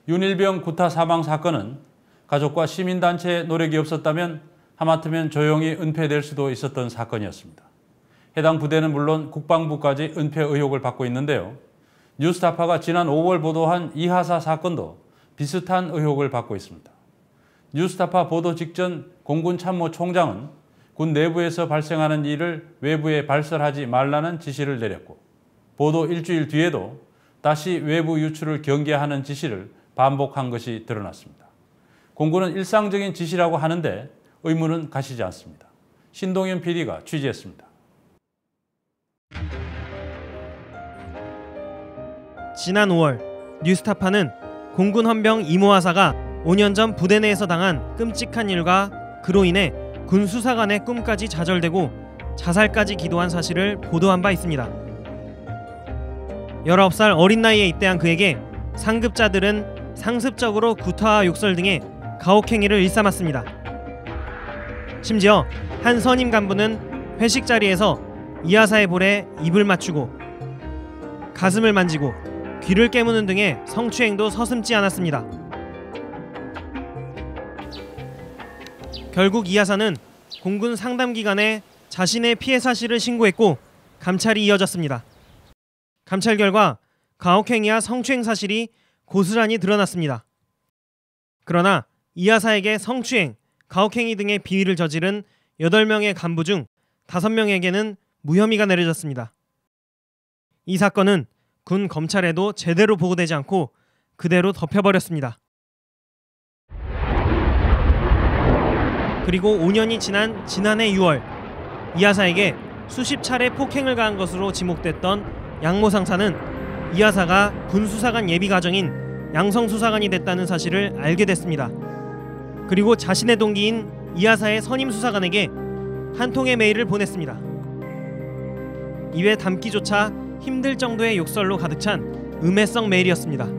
윤일병 구타 사망 사건은 가족과 시민단체의 노력이 없었다면 하마터면 조용히 은폐될 수도 있었던 사건이었습니다. 해당 부대는 물론 국방부까지 은폐 의혹을 받고 있는데요. 뉴스타파가 지난 5월 보도한 이하사 사건도 비슷한 의혹을 받고 있습니다. 뉴스타파 보도 직전 공군 참모총장은 군 내부에서 발생하는 일을 외부에 발설하지 말라는 지시를 내렸고 보도 일주일 뒤에도 다시 외부 유출을 경계하는 지시를 반복한 것이 드러났습니다. 공군은 일상적인 지시라고 하는데 의무는 가시지 않습니다. 신동현 PD가 취재했습니다. 지난 5월 뉴스타파는 공군 헌병 이모 하사가 5년 전 부대 내에서 당한 끔찍한 일과 그로 인해 군 수사관의 꿈까지 좌절되고 자살까지 기도한 사실을 보도한 바 있습니다. 19살 어린 나이에 입대한 그에게 상급자들은 상습적으로 구타와 욕설 등의 가혹행위를 일삼았습니다. 심지어 한 선임 간부는 회식 자리에서 이 하사의 볼에 입을 맞추고 가슴을 만지고 귀를 깨무는 등의 성추행도 서슴지 않았습니다. 결국 이 하사는 공군 상담기관에 자신의 피해 사실을 신고했고 감찰이 이어졌습니다. 감찰 결과 가혹행위와 성추행 사실이 고스란히 드러났습니다. 그러나 이 하사에게 성추행, 가혹행위 등의 비위를 저지른 8명의 간부 중 5명에게는 무혐의가 내려졌습니다. 이 사건은 군 검찰에도 제대로 보고되지 않고 그대로 덮여버렸습니다. 그리고 5년이 지난 지난해 6월 이 하사에게 수십 차례 폭행을 가한 것으로 지목됐던 양모 상사는 이 하사가 군 수사관 예비 과정인 양성 수사관이 됐다는 사실을 알게 됐습니다. 그리고 자신의 동기인 이 하사의 선임 수사관에게 한 통의 메일을 보냈습니다. 입에 담기조차 힘들 정도의 욕설로 가득 찬 음해성 메일이었습니다.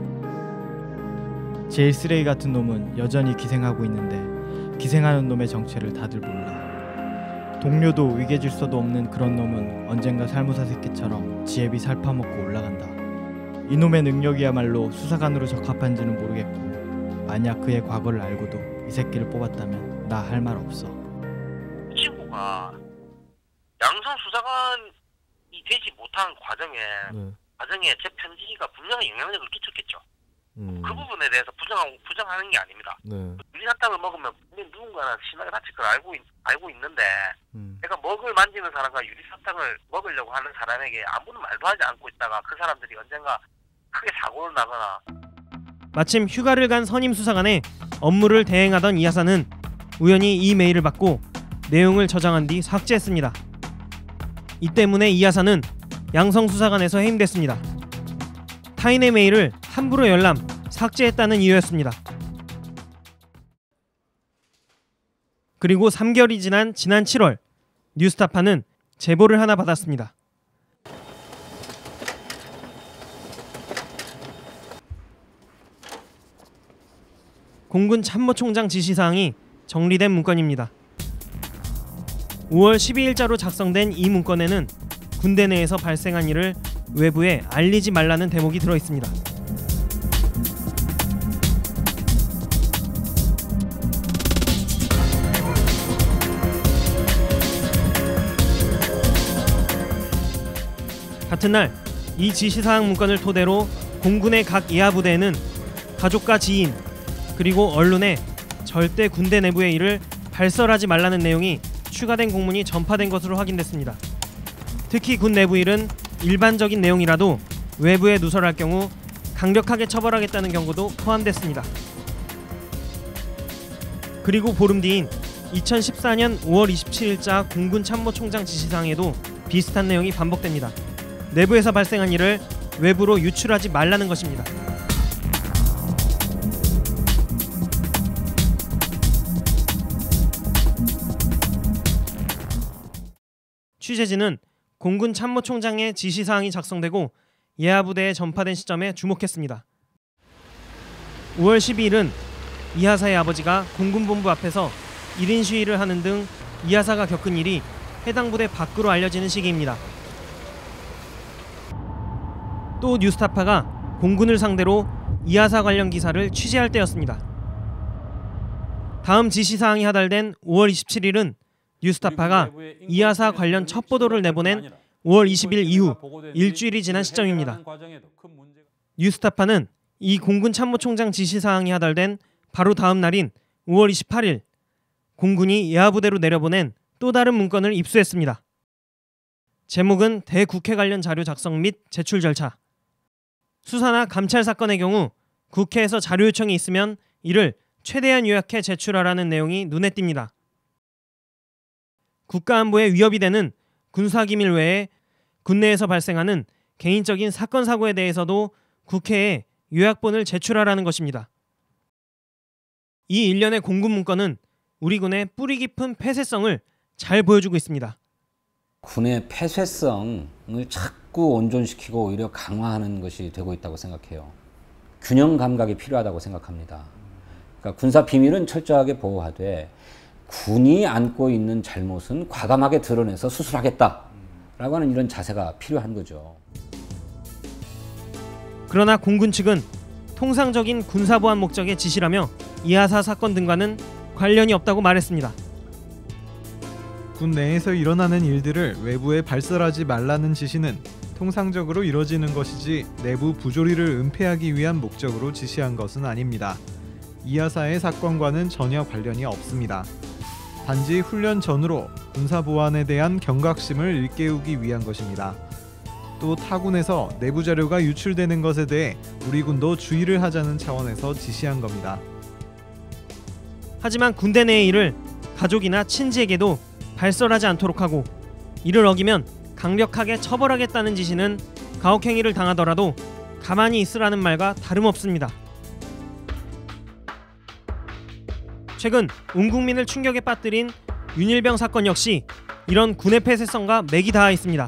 제일 쓰레기 같은 놈은 여전히 기생하고 있는데 기생하는 놈의 정체를 다들 몰라. 동료도 위계질서도 없는 그런 놈은 언젠가 살무사 새끼처럼 지혜비 살파먹고 올라간다. 이놈의 능력이야말로 수사관으로 적합한지는 모르겠고 만약 그의 과거를 알고도 이 새끼를 뽑았다면 나 할 말 없어. 이 친구가 양성 수사관이 되지 못한 과정에 제 편지가 분명히 영향력을 끼쳤겠죠. 그 부분에 대해서 부정하는 게 아닙니다. 유리사탕을 먹으면 분명히 누군가는 심하게 다칠 걸 알고 있는데 내가 먹을 만지는 사람과 유리사탕을 먹으려고 하는 사람에게 아무런 말도 하지 않고 있다가 그 사람들이 언젠가 크게 사고를 나거나. 마침 휴가를 간 선임 수사관의 업무를 대행하던 이 하사는 우연히 이 메일을 받고 내용을 저장한 뒤 삭제했습니다. 이 때문에 이 하사는 양성 수사관에서 해임됐습니다. 타인의 메일을 함부로 열람, 삭제했다는 이유였습니다. 그리고 3개월이 지난 7월 뉴스타파는 제보를 하나 받았습니다. 공군 참모총장 지시사항이 정리된 문건입니다. 5월 12일자로 작성된 이 문건에는 군대 내에서 발생한 일을 외부에 알리지 말라는 대목이 들어있습니다. 같은 날 이 지시사항 문건을 토대로 공군의 각 예하부대에는 가족과 지인 그리고 언론에 절대 군대 내부의 일을 발설하지 말라는 내용이 추가된 공문이 전파된 것으로 확인됐습니다. 특히 군 내부 일은 일반적인 내용이라도 외부에 누설할 경우 강력하게 처벌하겠다는 경고도 포함됐습니다. 그리고 보름 뒤인 2014년 5월 27일자 공군 참모총장 지시사항에도 비슷한 내용이 반복됩니다. 내부에서 발생한 일을 외부로 유출하지 말라는 것입니다. 취재진은 공군 참모총장의 지시사항이 작성되고 예하부대에 전파된 시점에 주목했습니다. 5월 12일은 이 하사의 아버지가 공군본부 앞에서 1인 시위를 하는 등 이 하사가 겪은 일이 해당 부대 밖으로 알려지는 시기입니다. 또 뉴스타파가 공군을 상대로 이하사 관련 기사를 취재할 때였습니다. 다음 지시사항이 하달된 5월 27일은 뉴스타파가 이하사 관련 첫 보도를 내보낸 5월 20일 이후 일주일이 지난 시점입니다. 뉴스타파는 이 공군 참모총장 지시사항이 하달된 바로 다음 날인 5월 28일 공군이 예하부대로 내려보낸 또 다른 문건을 입수했습니다. 제목은 대국회 관련 자료 작성 및 제출 절차. 수사나 감찰 사건의 경우 국회에서 자료 요청이 있으면 이를 최대한 요약해 제출하라는 내용이 눈에 띕니다. 국가안보에 위협이 되는 군사기밀 외에 군내에서 발생하는 개인적인 사건 사고에 대해서도 국회에 요약본을 제출하라는 것입니다. 이 일련의 공군 문건은 우리 군의 뿌리 깊은 폐쇄성을 잘 보여주고 있습니다. 군의 폐쇄성을 자꾸 온전시키고 오히려 강화하는 것이 되고 있다고 생각해요. 균형 감각이 필요하다고 생각합니다. 그러니까 군사 비밀은 철저하게 보호하되 군이 안고 있는 잘못은 과감하게 드러내서 수술하겠다라고 하는 이런 자세가 필요한 거죠. 그러나 공군 측은 통상적인 군사보안 목적의 지시라며 이하사 사건 등과는 관련이 없다고 말했습니다. 군 내에서 일어나는 일들을 외부에 발설하지 말라는 지시는 통상적으로 이뤄지는 것이지 내부 부조리를 은폐하기 위한 목적으로 지시한 것은 아닙니다. 이하사의 사건과는 전혀 관련이 없습니다. 단지 훈련 전후로 군사보안에 대한 경각심을 일깨우기 위한 것입니다. 또 타군에서 내부 자료가 유출되는 것에 대해 우리 군도 주의를 하자는 차원에서 지시한 겁니다. 하지만 군대 내의 일을 가족이나 친지에게도 발설하지 않도록 하고 이를 어기면 강력하게 처벌하겠다는 지시는 가혹행위를 당하더라도 가만히 있으라는 말과 다름없습니다. 최근 온 국민을 충격에 빠뜨린 윤일병 사건 역시 이런 군의 폐쇄성과 맥이 닿아 있습니다.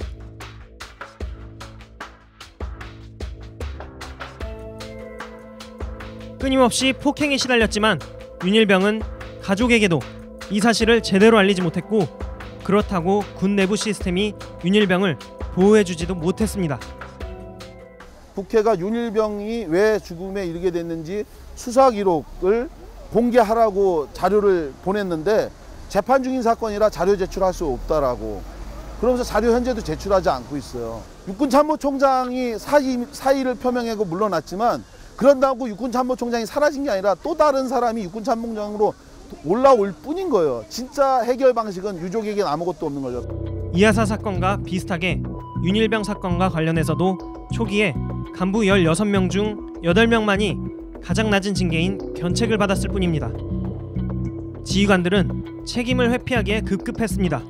끊임없이 폭행에 시달렸지만 윤일병은 가족에게도 이 사실을 제대로 알리지 못했고 그렇다고 군 내부 시스템이 윤일병을 보호해주지도 못했습니다. 국회가 윤일병이 왜 죽음에 이르게 됐는지 수사 기록을 공개하라고 자료를 보냈는데 재판 중인 사건이라 자료 제출할 수 없다라고 그러면서 자료 현재도 제출하지 않고 있어요. 육군참모총장이 사의를 표명하고 물러났지만 그런다고 육군참모총장이 사라진 게 아니라 또 다른 사람이 육군참모총장으로 올라올 뿐인 거예요. 진짜 해결 방식은 유족에겐 아무것도 없는 거죠. 이하사 사건과 비슷하게 윤일병 사건과 관련해서도 초기에 간부 16명 중 8명만이 가장 낮은 징계인 견책을 받았을 뿐입니다. 지휘관들은 책임을 회피하기에 급급했습니다.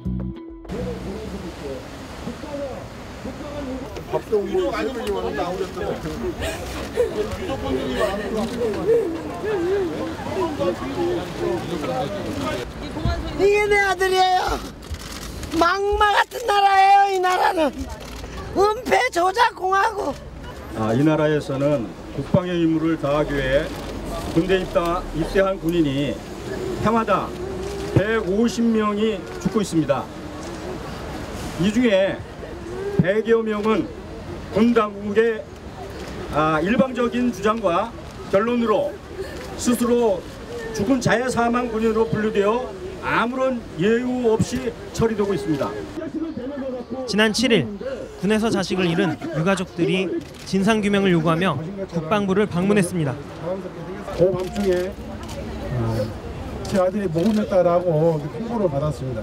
이게 내 아들이에요. 막마 같은 나라예요. 이 나라는 은폐 조작 공화국. 이 나라에서는 국방의 임무를 다하기 위해 군대 입대한 군인이 해마다 150명이 죽고 있습니다. 이 중에 100여 명은 군 당국의 일방적인 주장과 결론으로 스스로 죽은 자해 사망 군인으로 분류되어 아무런 예우 없이 처리되고 있습니다. 지난 7일 군에서 자식을 잃은 유가족들이 진상규명을 요구하며 국방부를 방문했습니다. 그 밤중에 제 아들이 모금했다라고 통보를 받았습니다.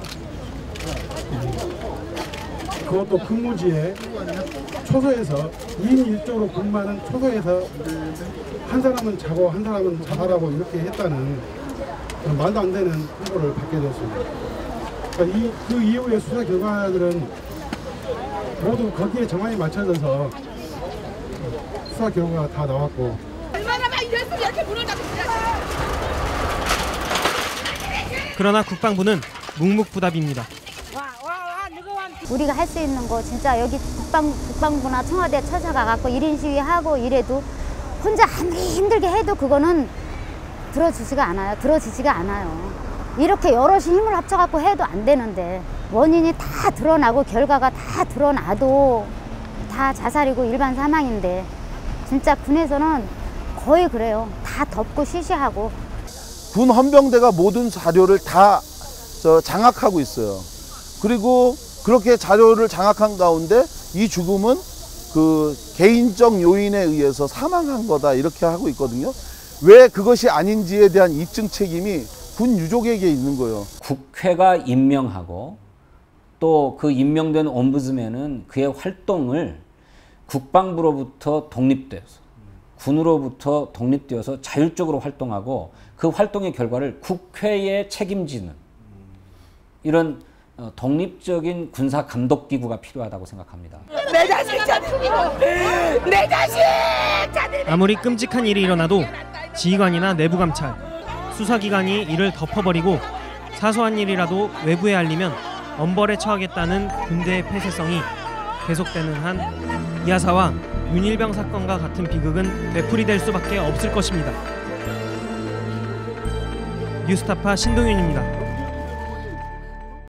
그것도 근무지에 초소에서 2인 1조로 근무하는 초소에서 한 사람은 자고 한 사람은 자라고 이렇게 했다는 말도 안 되는 통보를 받게 되었습니다. 그러니까 그 이후의 수사 결과들은 모두 거기에 정확히 맞춰져서 수사 결과가 다 나왔고. 얼마나 이랬으면 이렇게 문을 닫았어요. 그러나 국방부는 묵묵부답입니다. 우리가 할 수 있는 거 진짜 여기 국방부나 청와대 찾아가갖고 1인 시위하고 이래도 혼자 아무리 힘들게 해도 그거는 들어주지가 않아요. 이렇게 여럿이 힘을 합쳐갖고 해도 안 되는데 원인이 다 드러나고 결과가 다 드러나도 다 자살이고 일반 사망인데 진짜 군에서는 거의 그래요. 다 덮고 시시하고. 군 헌병대가 모든 자료를 다 장악하고 있어요. 그리고 그렇게 자료를 장악한 가운데 이 죽음은 그 개인적 요인에 의해서 사망한 거다 이렇게 하고 있거든요. 왜 그것이 아닌지에 대한 입증 책임이 군 유족에게 있는 거예요. 국회가 임명하고 또 그 임명된 옴부즈맨은 그의 활동을 국방부로부터 독립되어서 군으로부터 독립되어서 자율적으로 활동하고 그 활동의 결과를 국회에 책임지는 이런 독립적인 군사 감독 기구가 필요하다고 생각합니다. 내 자식 자들이고 내 자식 자들. 아무리 끔찍한 일이 일어나도 지휘관이나 내부 감찰, 수사기관이 이를 덮어버리고 사소한 일이라도 외부에 알리면 엄벌에 처하겠다는 군대의 폐쇄성이 계속되는 한 이하사와 윤일병 사건과 같은 비극은 되풀이될 수밖에 없을 것입니다. 뉴스타파 신동윤입니다.